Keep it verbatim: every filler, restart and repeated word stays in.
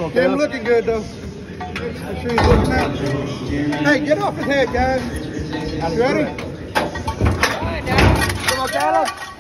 on, Get him Caleb. looking good, though. Make sure he's looking out. Hey, get off his head, guys. You ready? Come on, Caleb.